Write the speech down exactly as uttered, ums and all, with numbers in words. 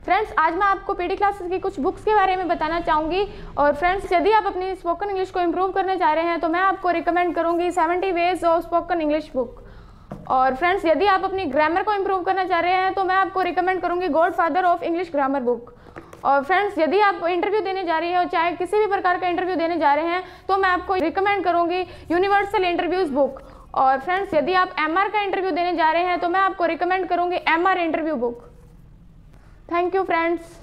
Friends, आज मैं आपको पीडी क्लासेस की कुछ बुक्स के बारे में बताना चाहूँगी। और फ्रेंड्स, यदि आप अपनी स्पोकन इंग्लिश को इम्प्रूव करना चाह रहे हैं तो मैं आपको रिकमेंड करूँगी seventy ways of spoken English book. और फ्रेंड्स, यदि आप अपनी ग्रामर को इम्प्रूव करना चाह रहे हैं तो मैं आपको रिकमेंड करूँगी god father of English grammar book. और फ्रेंड्स, यदि आप इंटरव्यू देने जा रही हैं, चाहे किसी भी प्रकार का इंटरव्यू देने जा रहे हैं, तो मैं आपको रिकमेंड करूँगी यूनिवर्सल इंटरव्यूज़ बुक। और फ्रेंड्स, यदि आप एमआर का इंटरव्यू देने जा रहे हैं तो मैं आपको रिकमेंड करूँगी MR interview book. Thank you friends.